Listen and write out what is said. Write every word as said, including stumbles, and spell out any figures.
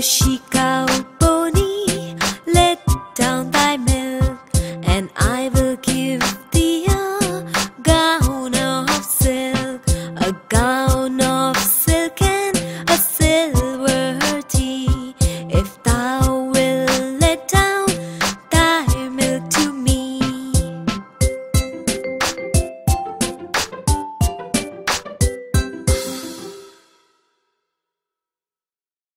Cushy cow pony, let down thy milk, and I will give thee a gown of silk, a gown of silk.